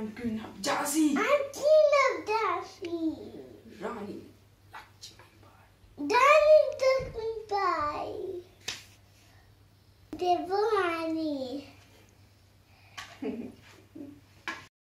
and Queen of Jazzy. I'm Queen of Jazzy. Rani Lakshmi Bai. Rani Lakshmi Bai. Devani.